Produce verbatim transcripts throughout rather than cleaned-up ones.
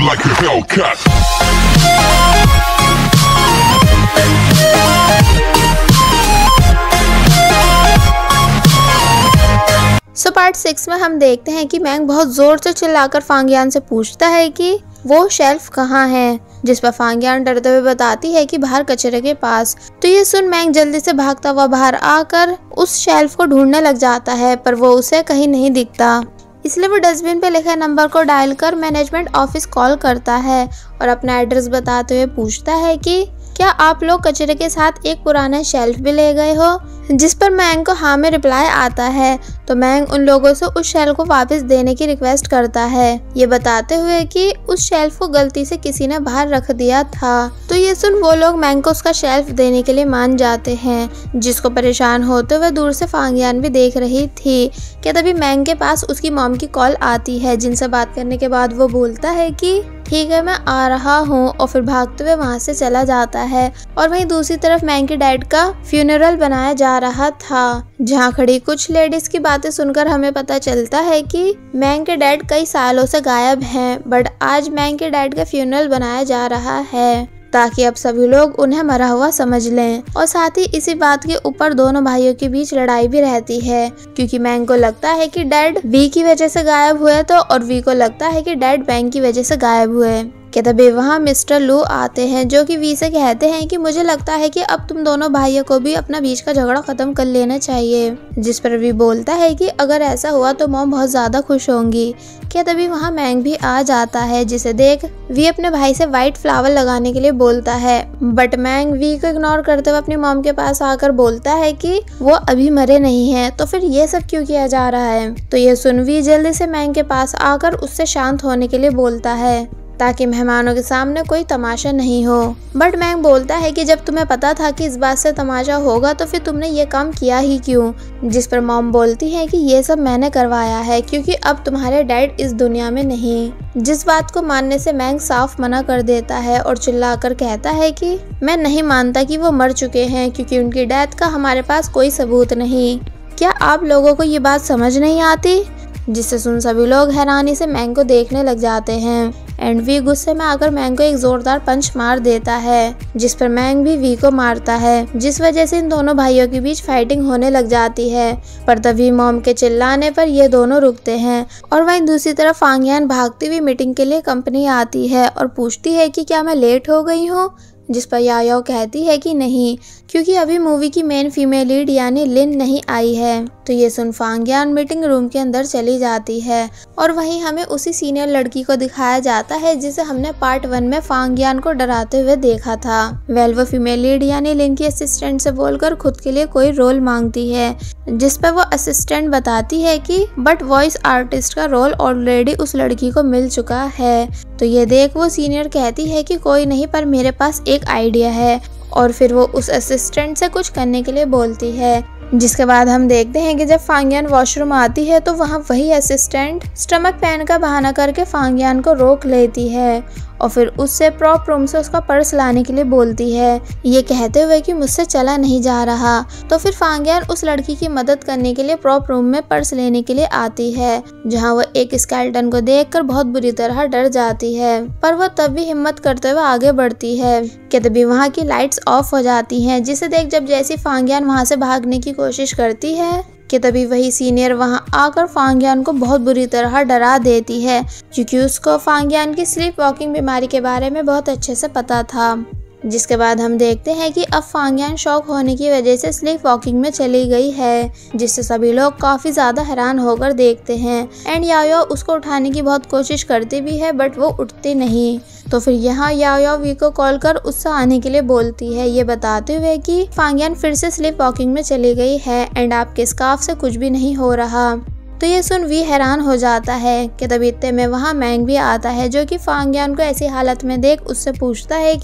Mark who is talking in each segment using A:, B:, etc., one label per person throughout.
A: like a Hellcat.
B: So part six में हम देखते हैं कि मैंग बहुत जोर से चिल्लाकर फांगियान से पूछता है कि वो शेल्फ कहाँ है, जिस पर फांगियान डरते हुए बताती है कि बाहर कचरे के पास। तो ये सुन मैंग जल्दी से भागता हुआ बाहर आकर उस शेल्फ को ढूंढने लग जाता है, पर वो उसे कहीं नहीं दिखता। इसलिए वो डस्टबिन पे लिखे नंबर को डायल कर मैनेजमेंट ऑफिस कॉल करता है और अपना एड्रेस बताते हुए पूछता है कि क्या आप लोग कचरे के साथ एक पुराना शेल्फ भी ले गए हो, जिस पर मैंग को हाँ में रिप्लाई आता है। तो मैंग उन लोगों से उस शेल्फ को वापस देने की रिक्वेस्ट करता है, ये बताते हुए कि उस शेल्फ को गलती से किसी ने बाहर रख दिया था। तो ये सुन वो लोग मैंग को उसका शेल्फ देने के लिए मान जाते हैं, जिसको परेशान होते हुए दूर से फांगियान भी देख रही थी। कि तभी मैंग के पास उसकी मॉम की कॉल आती है, जिनसे बात करने के बाद वो बोलता है कि ठीक है मैं आ रहा हूँ, और फिर भागते हुए वहाँ से चला जाता है। और वहीं दूसरी तरफ मैंग के डैड का फ्यूनरल बनाया जा रहा था, जहाँ खड़ी कुछ लेडीज की बातें सुनकर हमें पता चलता है कि मैंग के डैड कई सालों से गायब हैं, बट आज मैंग के डैड का फ्यूनरल बनाया जा रहा है ताकि अब सभी लोग उन्हें मरा हुआ समझ लें। और साथ ही इसी बात के ऊपर दोनों भाइयों के बीच लड़ाई भी रहती है, क्योंकि मैंग को लगता है कि डैड वी की वजह से गायब हुए तो और वी को लगता है कि डैड मैंग की वजह से गायब हुए। कि तभी वहाँ मिस्टर लू आते हैं, जो कि वी से कहते हैं कि मुझे लगता है कि अब तुम दोनों भाइयों को भी अपना बीच का झगड़ा खत्म कर लेना चाहिए। जिस पर वी बोलता है कि अगर ऐसा हुआ तो मॉम बहुत ज्यादा खुश होंगी। कि तभी वहाँ मैंग भी आ जाता है, जिसे देख वी अपने भाई से व्हाइट फ्लावर लगाने के लिए बोलता है, बट मैंग वी को इग्नोर करते हुए अपनी मॉम के पास आकर बोलता है कि वो अभी मरे नहीं है, तो फिर ये सब क्यों किया जा रहा है। तो ये सुन वी जल्दी से मैंग के पास आकर उससे शांत होने के लिए बोलता है, ताकि मेहमानों के सामने कोई तमाशा नहीं हो। बट मैंग बोलता है कि जब तुम्हें पता था कि इस बात से तमाशा होगा तो फिर तुमने ये काम किया ही क्यों। जिस पर मॉम बोलती है कि ये सब मैंने करवाया है, क्योंकि अब तुम्हारे डैड इस दुनिया में नहीं। जिस बात को मानने से मैंग साफ मना कर देता है और चिल्लाकर कहता है कि मैं नहीं मानता कि वो मर चुके हैं, क्योंकि उनकी डेथ का हमारे पास कोई सबूत नहीं। क्या आप लोगों को ये बात समझ नहीं आती। जिससे सुन सभी लोग हैरानी से मैंग को देखने लग जाते हैं। एंड वी गुस्से में आकर मैंग को एक जोरदार पंच मार देता है, जिस पर मैंग भी वी को मारता है, जिस वजह से इन दोनों भाइयों के बीच फाइटिंग होने लग जाती है। पर तभी मॉम के चिल्लाने पर ये दोनों रुकते हैं। और वहीं दूसरी तरफ फांगियान भागती हुई मीटिंग के लिए कंपनी आती है और पूछती है कि क्या मैं लेट हो गई हूँ। जिस पर याओ कहती है कि नहीं, क्योंकि अभी मूवी की मेन फीमेल लीड यानी लिन नहीं आई है। तो ये सुन फांगियान मीटिंग रूम के अंदर चली जाती है और वहीं हमें उसी सीनियर लड़की को दिखाया जाता है जिसे हमने पार्ट वन में फांगियान को डराते हुए देखा था। वेल वो फीमेल लीड यानी लिन की असिस्टेंट से बोलकर खुद के लिए कोई रोल मांगती है, जिस पर वो असिस्टेंट बताती है कि बट वॉइस आर्टिस्ट का रोल ऑलरेडी उस लड़की को मिल चुका है। तो ये देख वो सीनियर कहती है कि कोई नहीं, पर मेरे पास एक आइडिया है। और फिर वो उस असिस्टेंट से कुछ करने के लिए बोलती है। जिसके बाद हम देखते हैं कि जब फांगियान वॉशरूम आती है तो वहाँ वही असिस्टेंट स्टमक पेन का बहाना करके फांगियान को रोक लेती है और फिर उससे प्रॉप रूम से उसका पर्स लाने के लिए बोलती है, ये कहते हुए कि मुझसे चला नहीं जा रहा। तो फिर फांगियान उस लड़की की मदद करने के लिए प्रॉप रूम में पर्स लेने के लिए आती है, जहाँ वो एक स्केलेटन को देखकर बहुत बुरी तरह डर जाती है, पर वो तब भी हिम्मत करते हुए आगे बढ़ती है कि तभी वहाँ की लाइट्स ऑफ हो जाती हैं, जिसे देख जब जैसी फांगियान वहाँ से भागने की कोशिश करती है कि तभी वही सीनियर वहां आकर फांगियान को बहुत बुरी तरह डरा देती है, क्योंकि उसको फांगियान की स्लीप वॉकिंग बीमारी के बारे में बहुत अच्छे से पता था। जिसके बाद हम देखते हैं कि अब फांगियान शॉक होने की वजह से स्लीप वॉकिंग में चली गई है, जिससे सभी लोग काफी ज्यादा हैरान होकर देखते हैं। एंड याओ उसको उठाने की बहुत कोशिश करती भी है, बट वो उठती नहीं। तो फिर यहाँ याओ वी को कॉल कर उससे आने के लिए बोलती है, ये बताते हुए कि फांगियान फिर से स्लीप वॉकिंग में चली गई है एंड आपके स्कार्फ से कुछ भी नहीं हो रहा। तो ये सुन वी हैरान हो जाता है कि तभी इतने में वहाँ मैंग भी आता है, जो कि फांगियान को ऐसी हालत में देख उससे पूछता है कि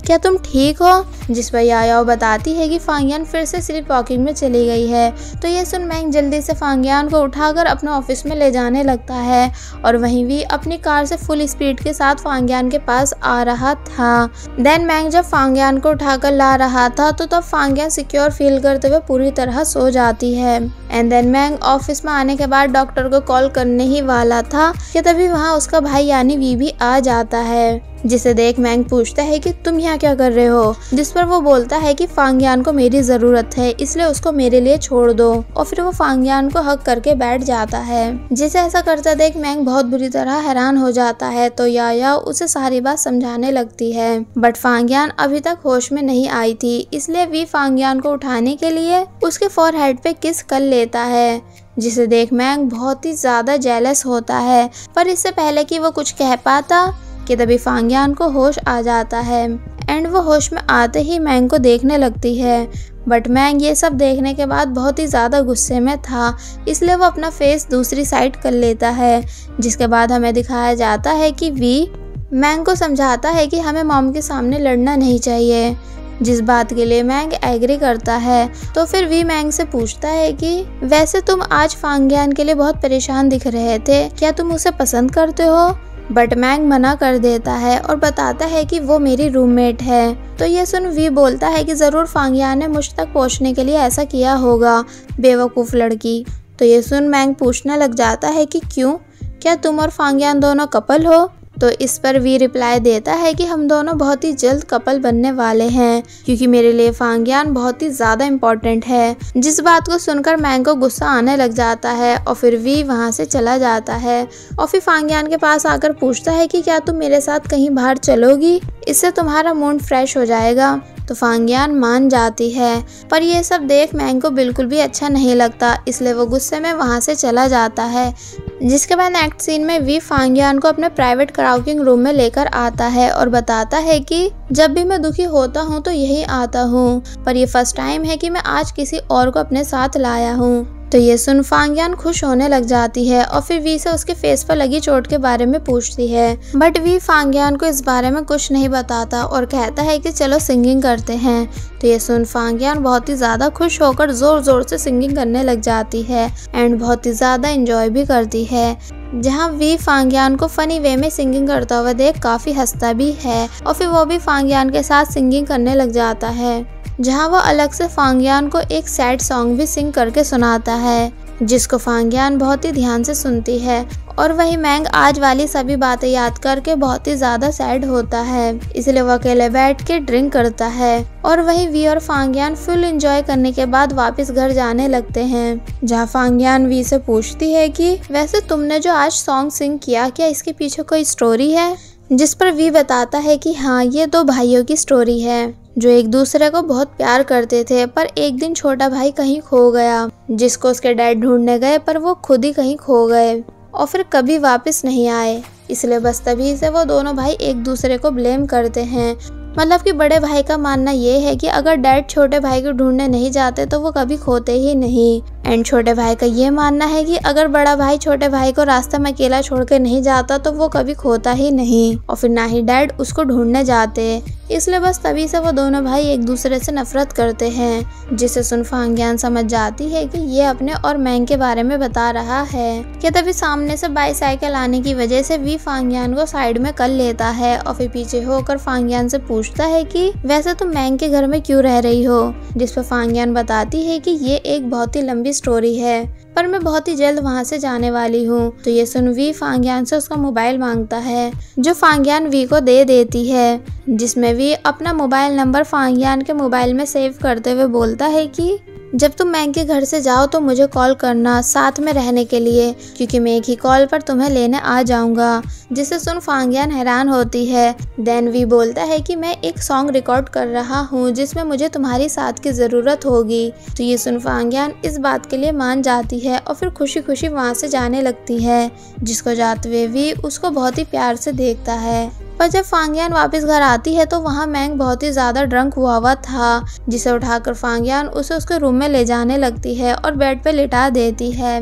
B: क्या तुम ठीक हो? जिस पर यायाओ बताती है कि फांगियान फिर से स्लीप वॉकिंग में चली गई है। तो ये सुन मैंग जल्दी से फांगियान को उठाकर अपने ऑफिस में ले जाने लगता है और वहीं भी अपनी कार से फुल स्पीड के साथ फांगियान के पास आ रहा था। देन मैंग जब फांगियान को उठाकर ला रहा था तो तब फांगियान सिक्योर फील करते हुए पूरी तरह सो जाती है। एंड देन मैंग ऑफिस में आने के बाद डॉक्टर को कॉल करने ही वाला था कि तभी वहाँ उसका भाई यानी वी भी आ जाता है, जिसे देख मैंग पूछता है कि तुम यहाँ क्या कर रहे हो, जिस पर वो बोलता है कि फांगियान को मेरी जरूरत है इसलिए उसको मेरे लिए छोड़ दो, और फिर वो फांगियान को हक करके बैठ जाता है। जिसे ऐसा करता देख मैंग बहुत बुरी तरह हैरान हो जाता है। तो याया उसे सारी बात समझाने लगती है, बट फांगियान अभी तक होश में नहीं आई थी, इसलिए वी फांगियान को उठाने के लिए उसके फोरहेड पे किस कर लेता है, जिसे देख मैंग बहुत ही ज्यादा जेलस होता है। पर इससे पहले कि वो कुछ कह पाता कि तभी फांगियान को होश आ जाता है एंड वो होश में आते ही मैंग को देखने लगती है। बट मैंग ये सब देखने के बाद बहुत ही ज़्यादा गुस्से में था, इसलिए वो अपना फेस दूसरी साइड कर लेता है। जिसके बाद हमें दिखाया जाता है कि वी मैंग को समझाता है कि हमें मॉम के सामने लड़ना नहीं चाहिए, जिस बात के लिए मैंग एग्री करता है। तो फिर वी मैंग से पूछता है कि वैसे तुम आज फांगियान के लिए बहुत परेशान दिख रहे थे, क्या तुम उसे पसंद करते हो? बट मैंग मना कर देता है और बताता है कि वो मेरी रूममेट है। तो ये सुन वी बोलता है कि ज़रूर फांगियान ने मुझ तक पहुंचने के लिए ऐसा किया होगा, बेवकूफ़ लड़की। तो ये सुन मैंग पूछने लग जाता है कि क्यों, क्या तुम और फांगियान दोनों कपल हो? तो इस पर वी रिप्लाई देता है कि हम दोनों बहुत ही जल्द कपल बनने वाले हैं, क्योंकि मेरे लिए फांगियान बहुत ही ज़्यादा इम्पोर्टेंट है। जिस बात को सुनकर मैंग को गुस्सा आने लग जाता है और फिर वी वहाँ से चला जाता है और फिर फांगियान के पास आकर पूछता है कि क्या तुम मेरे साथ कहीं बाहर चलोगी, इससे तुम्हारा मूड फ्रेश हो जाएगा। तो फांगियान मान जाती है, पर ये सब देख मैंग को बिल्कुल भी अच्छा नहीं लगता, इसलिए वो गुस्से में वहाँ से चला जाता है। जिसके बाद नेक्स्ट सीन में वी फांगियान को अपने प्राइवेट कराओके रूम में लेकर आता है और बताता है कि जब भी मैं दुखी होता हूँ तो यही आता हूँ, पर ये फर्स्ट टाइम है कि मैं आज किसी और को अपने साथ लाया हूँ। तो ये सुन फांगियान खुश होने लग जाती है और फिर वी से उसके फेस पर लगी चोट के बारे में पूछती है, बट वी फांगियान को इस बारे में कुछ नहीं बताता और कहता है कि चलो सिंगिंग करते हैं। तो ये सुन फांगियान बहुत ही ज़्यादा खुश होकर ज़ोर ज़ोर से सिंगिंग करने लग जाती है एंड बहुत ही ज़्यादा इंजॉय भी करती है, जहाँ वी फांगियान को फनी वे में सिंगिंग करता हुआ देख काफ़ी हंसता भी है और फिर वो भी फांगियान के साथ सिंगिंग करने लग जाता है, जहाँ वो अलग से फांगियान को एक सैड सॉन्ग भी सिंग करके सुनाता है, जिसको फांगियान बहुत ही ध्यान से सुनती है। और वही मैंग आज वाली सभी बातें याद करके बहुत ही ज़्यादा सैड होता है, इसलिए वो अकेले बैठ के ड्रिंक करता है। और वही वी और फांगियान फुल एंजॉय करने के बाद वापस घर जाने लगते हैं, जहाँ फांगियान वी से पूछती है कि वैसे तुमने जो आज सॉन्ग सिंग किया, क्या इसके पीछे कोई स्टोरी है? जिस पर वी बताता है कि हाँ, ये दो भाइयों की स्टोरी है जो एक दूसरे को बहुत प्यार करते थे, पर एक दिन छोटा भाई कहीं खो गया, जिसको उसके डैड ढूंढने गए पर वो खुद ही कहीं खो गए और फिर कभी वापस नहीं आए। इसलिए बस तभी से वो दोनों भाई एक दूसरे को ब्लेम करते हैं। मतलब कि बड़े भाई का मानना ये है कि अगर डैड छोटे भाई को ढूंढने नहीं जाते तो वो कभी खोते ही नहीं, एंड छोटे भाई का ये मानना है कि अगर बड़ा भाई छोटे भाई को रास्ते में अकेला छोड़ के नहीं जाता तो वो कभी खोता ही नहीं और फिर ना ही डैड उसको ढूंढने जाते। इसलिए बस तभी से वो दोनों भाई एक दूसरे से नफरत करते हैं, जिसे सुन फांगियान समझ जाती है कि ये अपने और मैंग के बारे में बता रहा है। कि तभी सामने से बाईसाइकिल आने की वजह से वी फांगियान को साइड में कर लेता है और फिर पीछे होकर फांगियान से पूछता है कि वैसे तुम मैंग के घर में क्यों रह रही हो? जिस पर फांगियान बताती है कि ये एक बहुत ही लंबी स्टोरी है, पर मैं बहुत ही जल्द वहाँ से जाने वाली हूँ। तो ये सुन वी फांगियान से उसका मोबाइल मांगता है, जो फांगियान वी को दे देती है, जिसमें वी अपना मोबाइल नंबर फांगियान के मोबाइल में सेव करते हुए बोलता है कि जब तुम मैंग के घर से जाओ तो मुझे कॉल करना साथ में रहने के लिए, क्योंकि मैं एक ही कॉल पर तुम्हें लेने आ जाऊंगा। जिसे सुन फांगियान हैरान होती है। देन वी बोलता है कि मैं एक सॉन्ग रिकॉर्ड कर रहा हूँ जिसमें मुझे तुम्हारी साथ की ज़रूरत होगी। तो ये सुन फांगियान इस बात के लिए मान जाती है और फिर खुशी खुशी वहाँ से जाने लगती है, जिसको जाते हुए वी उसको बहुत ही प्यार से देखता है। पर जब फांगियान वापस घर आती है तो वहाँ मैंग बहुत ही ज़्यादा ड्रंक हुआ हुआ था, जिसे उठाकर फांगियान उसे उसके रूम में ले जाने लगती है और बेड पे लिटा देती है।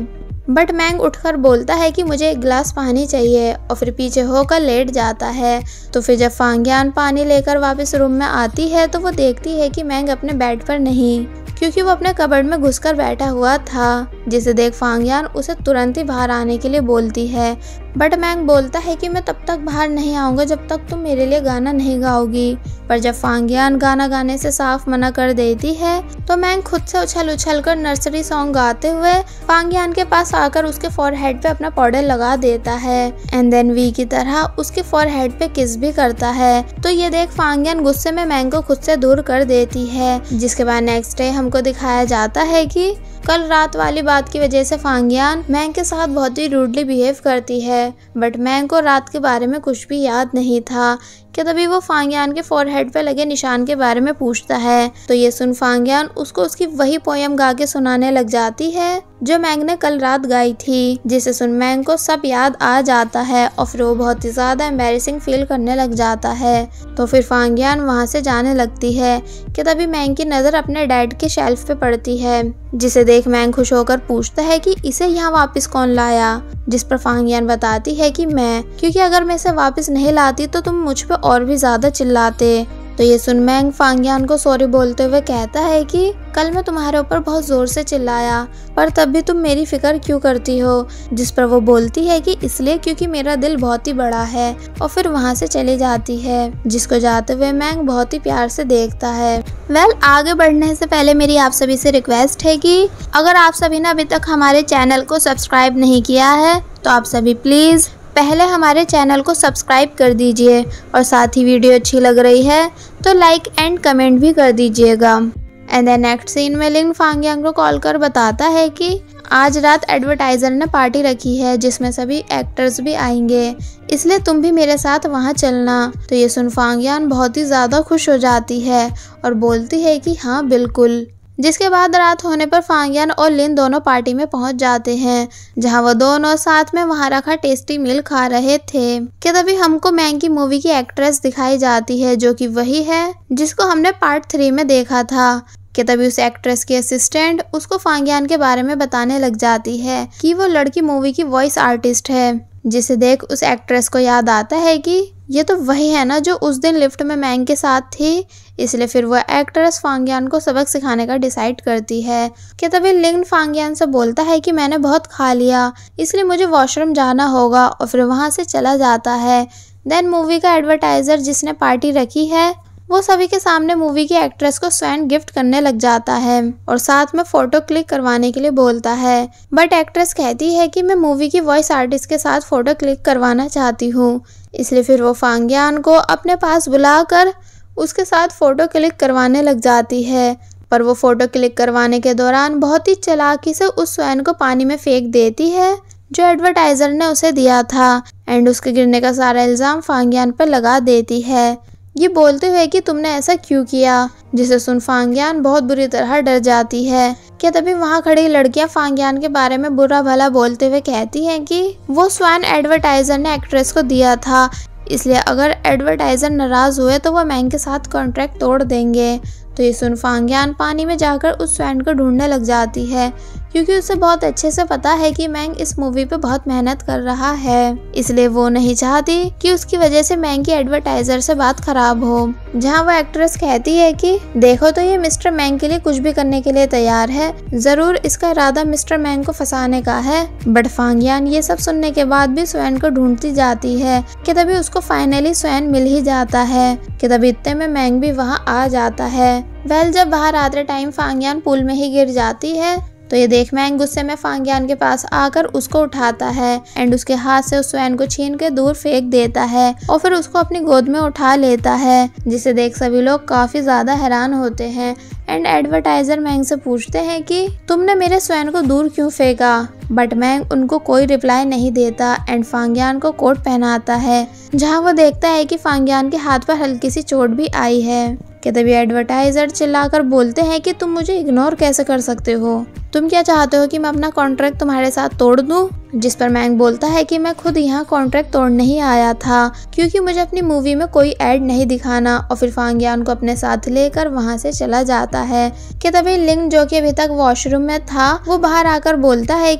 B: बट मैंग उठकर बोलता है कि मुझे एक गिलास पानी चाहिए और फिर पीछे होकर लेट जाता है। तो फिर जब फांगियान पानी लेकर वापस रूम में आती है तो वो देखती है कि मैंग अपने बेड पर नहीं, क्योंकि वो अपने कबर्ड में घुसकर बैठा हुआ था, जिसे देख फांगियान उसे तुरंत ही बाहर आने के लिए बोलती है। बट मैंग बोलता है कि मैं तब तक बाहर नहीं आऊँगा जब तक तुम मेरे लिए गाना नहीं गाओगी। पर जब फांगियान गाना गाने से साफ मना कर देती है तो मैंग खुद से उछल उछल कर नर्सरी सॉन्ग गाते हुए फांगियान के पास आकर उसके फॉरहेड पे अपना पाउडर लगा देता है एंड देन वी की तरह उसके फॉरहेड पे किस भी करता है। तो ये देख फांगियान गुस्से में मैंग को खुद से दूर कर देती है, जिसके बाद नेक्स्ट डे हमको दिखाया जाता है कि कल रात वाली बात की वजह से फांगियान मैंग के साथ बहुत ही रूडली बिहेव करती है। बट मैंग को रात के बारे में कुछ भी याद नहीं था कि तभी वो फांगियान के फॉरहेड पे लगे निशान के बारे में पूछता है। तो ये सुन फांगियान उसको उसकी वही पोयम गा के सुनाने लग जाती है जो मैंग ने कल रात गाई थी, जिसे सुन मैंग को सब याद आ जाता है और फिर वो बहुत ही ज्यादा एम्बैरेसिंग फील करने लग जाता है। तो फिर फांगियान वहाँ से जाने लगती है कि तभी मैंग की नज़र अपने डैड के शेल्फ पे पड़ती है, जिसे देख मैंग खुश होकर पूछता है कि इसे यहाँ वापस कौन लाया, जिस पर फांगियान बताती है कि मैं, क्योंकि अगर मैं इसे वापस नहीं लाती तो तुम मुझ पे और भी ज्यादा चिल्लाते। तो ये सुन मैंग फांगियान को सॉरी बोलते हुए कहता है कि कल मैं तुम्हारे ऊपर बहुत जोर से चिल्लाया पर तब भी तुम मेरी फिक्र क्यों करती हो, जिस पर वो बोलती है कि इसलिए क्योंकि मेरा दिल बहुत ही बड़ा है और फिर वहाँ से चली जाती है, जिसको जाते हुए मैंग बहुत ही प्यार से देखता है। वेल well, आगे बढ़ने से पहले मेरी आप सभी से रिक्वेस्ट है कि अगर आप सभी ने अभी तक हमारे चैनल को सब्सक्राइब नहीं किया है तो आप सभी प्लीज़ पहले हमारे चैनल को सब्सक्राइब कर दीजिए और साथ ही वीडियो अच्छी लग रही है तो लाइक एंड कमेंट भी कर दीजिएगा। एंड देन नेक्स्ट सीन में लिंग फांगियांग को कॉल कर बताता है कि आज रात एडवर्टाइजर ने पार्टी रखी है जिसमें सभी एक्टर्स भी आएंगे, इसलिए तुम भी मेरे साथ वहां चलना। तो ये सुन फांगियान बहुत ही ज़्यादा खुश हो जाती है और बोलती है कि हाँ बिल्कुल। जिसके बाद रात होने पर फांगियान और लिन दोनों पार्टी में पहुंच जाते हैं, जहां वो दोनों साथ में वहां रखा टेस्टी मील खा रहे थे कि तभी हमको मैंग की मूवी की एक्ट्रेस दिखाई जाती है जो कि वही है जिसको हमने पार्ट थ्री में देखा था। कि तभी उस एक्ट्रेस की असिस्टेंट उसको फांगियान के बारे में बताने लग जाती है कि वो लड़की मूवी की वॉइस आर्टिस्ट है, जिसे देख उस एक्ट्रेस को याद आता है कि ये तो वही है ना जो उस दिन लिफ्ट में मैंग के साथ थी। इसलिए फिर वो एक्ट्रेस फांगियान को सबक सिखाने का डिसाइड करती है। कि तभी लिंग फांगियान से बोलता है कि मैंने बहुत खा लिया इसलिए मुझे वॉशरूम जाना होगा और फिर वहाँ से चला जाता है। देन मूवी का एडवर्टाइजर जिसने पार्टी रखी है वो सभी के सामने मूवी की एक्ट्रेस को स्वैन गिफ्ट करने लग जाता है और साथ में फोटो क्लिक करवाने के लिए बोलता है। बट एक्ट्रेस कहती है कि मैं मूवी की वॉइस आर्टिस्ट के साथ फोटो क्लिक करवाना चाहती हूँ, इसलिए फिर वो फांगियान को अपने पास बुलाकर उसके साथ फोटो क्लिक करवाने लग जाती है। पर वो फोटो क्लिक करवाने के दौरान बहुत ही चालाकी से उस स्वैन को पानी में फेंक देती है जो एडवर्टाइजर ने उसे दिया था एंड उसके गिरने का सारा इल्ज़ाम फांगियान पर लगा देती है, ये बोलते हुए कि तुमने ऐसा क्यों किया, जिसे सुन फांगियान बहुत बुरी तरह डर जाती है। कि तभी वहाँ खड़ी लड़कियां फांगियान के बारे में बुरा भला बोलते हुए कहती हैं कि वो स्वैन एडवर्टाइजर ने एक्ट्रेस को दिया था, इसलिए अगर एडवर्टाइजर नाराज हुए तो वो मैंग के साथ कॉन्ट्रैक्ट तोड़ देंगे। तो ये सुन फांगियान पानी में जाकर उस स्वैन को ढूंढने लग जाती है क्योंकि उसे बहुत अच्छे से पता है कि मैंग इस मूवी पे बहुत मेहनत कर रहा है, इसलिए वो नहीं चाहती कि उसकी वजह से मैंग की एडवर्टाइजर से बात खराब हो। जहां वो एक्ट्रेस कहती है कि देखो तो ये मिस्टर मैंग के लिए कुछ भी करने के लिए तैयार है, जरूर इसका इरादा मिस्टर मैंग को फंसाने का है। बट फांगियान ये सब सुनने के बाद भी स्वैन को ढूंढती जाती है कि तभी उसको फाइनली स्वैन मिल ही जाता है। कि तभी इतने में मैंग भी वहाँ आ जाता है। वेल जब बाहर आते टाइम फांगियान पूल में ही गिर जाती है तो ये देख मैंग गुस्से में फांगियान के पास आकर उसको उठाता है एंड उसके हाथ से उस स्वैन को छीन के दूर फेंक देता है और फिर उसको अपनी गोद में उठा लेता है, जिसे देख सभी लोग काफी ज्यादा हैरान होते हैं एंड एडवर्टाइजर मैंग से पूछते हैं कि तुमने मेरे स्वैन को दूर क्यों फेंका। बट मैंग उनको कोई रिप्लाई नहीं देता एंड फांगियान को कोट पहनाता है, जहाँ वो देखता है कि फांगियान के हाथ पर हल्की सी चोट भी आई है। कि तभी एडवर्टाइजर चिल्लाकर बोलते हैं कि तुम मुझे इग्नोर कैसे कर सकते हो, तुम क्या चाहते हो कि मैं अपना कॉन्ट्रैक्ट तुम्हारे साथ तोड़ दूं। जिस पर मैंग बोलता है कि मैं खुद यहाँ कॉन्ट्रैक्ट तोड़ने ही आया था क्योंकि मुझे अपनी मूवी में कोई ऐड नहीं दिखाना, और फिर फांगियान को अपने साथ लेकर वहाँ से चला जाता है। कि तभी लिंग जो कि अभी तक वॉशरूम में था वो बाहर आकर बोलता है कि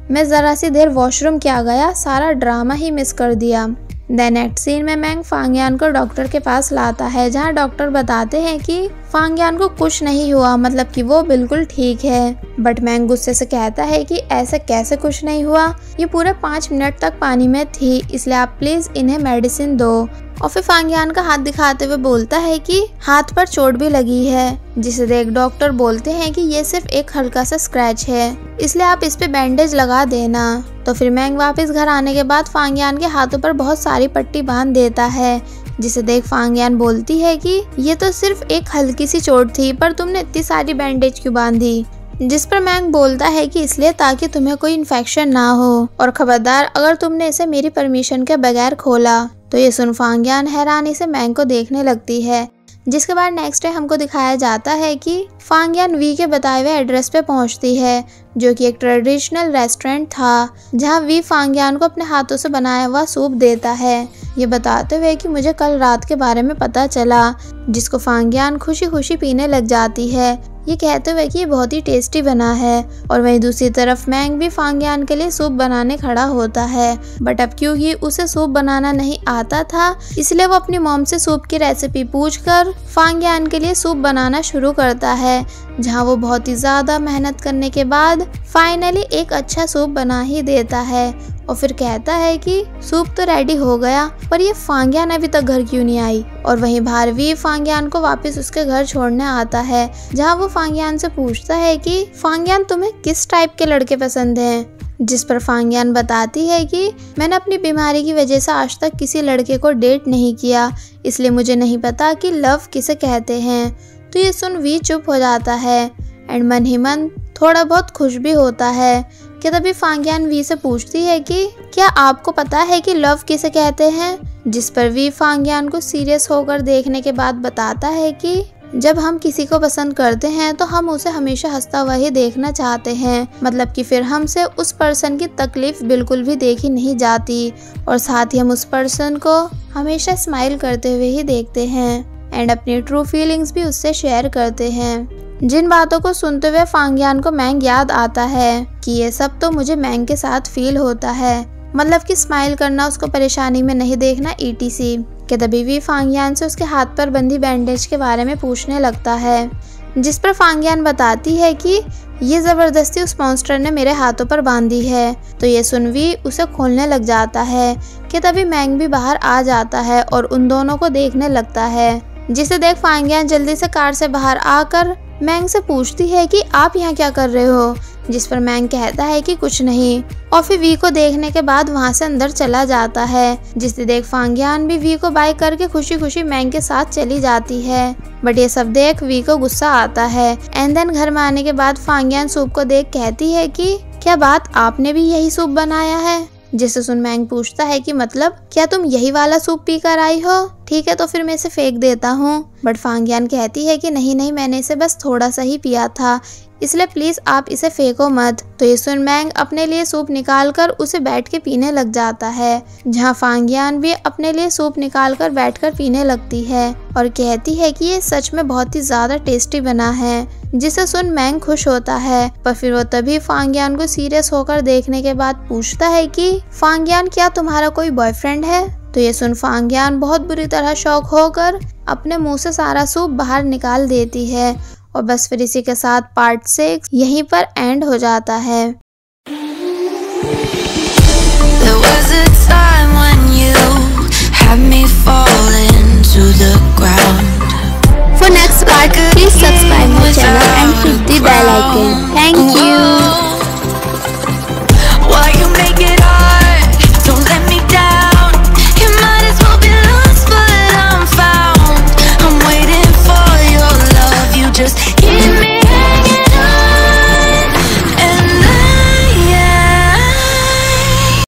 B: मैं जरा सी देर वॉशरूम क्या गया, सारा ड्रामा ही मिस कर दिया। देन नेक्स्ट सीन में मैंग फांगियान को डॉक्टर के पास लाता है, जहां डॉक्टर बताते हैं कि फांगियान को कुछ नहीं हुआ, मतलब कि वो बिल्कुल ठीक है। बट मैंग गुस्से से कहता है कि ऐसे कैसे कुछ नहीं हुआ, ये पूरे पाँच मिनट तक पानी में थी, इसलिए आप प्लीज इन्हें मेडिसिन दो। और फिर फांगियान का हाथ दिखाते हुए बोलता है कि हाथ पर चोट भी लगी है, जिसे देख डॉक्टर बोलते हैं कि ये सिर्फ एक हल्का सा स्क्रैच है, इसलिए आप इस पे बैंडेज लगा देना। तो फिर मैंग वापस घर आने के बाद फांगियान के हाथों पर बहुत सारी पट्टी बांध देता है, जिसे देख फांगियान बोलती है कि ये तो सिर्फ एक हल्की सी चोट थी, पर तुमने इतनी सारी बैंडेज क्यों बांधी। जिस पर मैंग बोलता है कि इसलिए ताकि तुम्हें कोई इन्फेक्शन ना हो, और खबरदार अगर तुमने इसे मेरी परमिशन के बगैर खोला। तो ये सुन फांगियान हैरानी से मैंग को देखने लगती है। जिसके बाद नेक्स्ट डे हमको दिखाया जाता है कि फांगियान वी के बताए हुए एड्रेस पे पहुंचती है, जो कि एक ट्रेडिशनल रेस्टोरेंट था, जहां वी फांगियान को अपने हाथों से बनाया हुआ सूप देता है, ये बताते हुए कि मुझे कल रात के बारे में पता चला, जिसको फांगियान खुशी खुशी पीने लग जाती है, ये कहते हुए कि ये बहुत ही टेस्टी बना है। और वहीं दूसरी तरफ मैंग भी फांगियान के लिए सूप बनाने खड़ा होता है, बट अब क्योंकि उसे सूप बनाना नहीं आता था, इसलिए वो अपनी मॉम से सूप की रेसिपी पूछकर फांगियान के लिए सूप बनाना शुरू करता है, जहां वो बहुत ही ज़्यादा मेहनत करने के बाद फाइनली एक अच्छा सूप बना ही देता है। और फिर कहता है कि सूप तो रेडी हो गया, पर ये फांगियान अभी तक घर क्यों नहीं आई। और वहीं बाहर वी फांगियान को वापस उसके घर छोड़ने आता है, जहां वो फांगियान से पूछता है कि फांगियान तुम्हें किस टाइप के लड़के पसंद हैं। जिस पर फांगियान बताती है कि मैंने अपनी बीमारी की वजह से आज तक किसी लड़के को डेट नहीं किया, इसलिए मुझे नहीं पता कि लव किसे कहते हैं। तो ये सुन वी चुप हो जाता है एंड मन ही मन थोड़ा बहुत खुश भी होता है कि तभी फांगियान वी से पूछती है कि क्या आपको पता है कि लव किसे कहते हैं। जिस पर वी फांगियान को सीरियस होकर देखने के बाद बताता है कि जब हम किसी को पसंद करते हैं तो हम उसे हमेशा हंसता हुआ ही देखना चाहते हैं, मतलब कि फिर हमसे उस पर्सन की तकलीफ बिल्कुल भी देखी नहीं जाती, और साथ ही हम उस पर्सन को हमेशा स्माइल करते हुए ही देखते हैं एंड अपनी ट्रू फीलिंग्स भी उससे शेयर करते हैं। जिन बातों को सुनते हुए फांगियान को मैंग याद आता है कि ये सब तो मुझे मैंग के साथ फील होता है, मतलब कि स्माइल करना, उसको परेशानी में नहीं देखना, ई टी सी के तभी भी फांगियान से उसके हाथ पर बंधी बैंडेज के बारे में पूछने लगता है। जिस पर फांगियान बताती है कि ये जबरदस्ती उस मॉन्स्टर ने मेरे हाथों पर बांधी है। तो ये सुन वी उसे खोलने लग जाता है कि तभी मैंग भी बाहर आ जाता है और उन दोनों को देखने लगता है, जिसे देख फांगियान जल्दी से कार से बाहर आकर मैंग से पूछती है कि आप यहाँ क्या कर रहे हो। जिस पर मैंग कहता है कि कुछ नहीं, और फिर वी को देखने के बाद वहाँ से अंदर चला जाता है, जिसे देख फांगियान भी वी को बाय करके खुशी खुशी मैंग के साथ चली जाती है। बट ये सब देख वी को गुस्सा आता है एंड देन घर में आने के बाद फांगियान सूप को देख कहती है कि क्या बात आपने भी यही सूप बनाया है। जिसे सुन मैंग पूछता है कि मतलब क्या तुम यही वाला सूप पी कर आई हो, ठीक है तो फिर मैं इसे फेंक देता हूँ। बट फांगियान कहती है कि नहीं नहीं, मैंने इसे बस थोड़ा सा ही पिया था, इसलिए प्लीज आप इसे फेंको मत। तो ये सुन मैंग अपने लिए सूप निकाल कर उसे बैठ के पीने लग जाता है, जहाँ फांगियान भी अपने लिए सूप निकाल कर बैठ कर पीने लगती है और कहती है कि ये सच में बहुत ही ज्यादा टेस्टी बना है। जिसे सुन मैंग खुश होता है, पर फिर वो तभी फांगियान को सीरियस होकर देखने के बाद पूछता है कि फांगियान क्या तुम्हारा कोई बॉयफ्रेंड है। तो ये सुन फांगियान बहुत बुरी तरह शॉक होकर अपने मुंह से सारा सूप बाहर निकाल देती है। और बस फिर इसी के साथ पार्ट सिक्स यहीं पर एंड हो जाता है।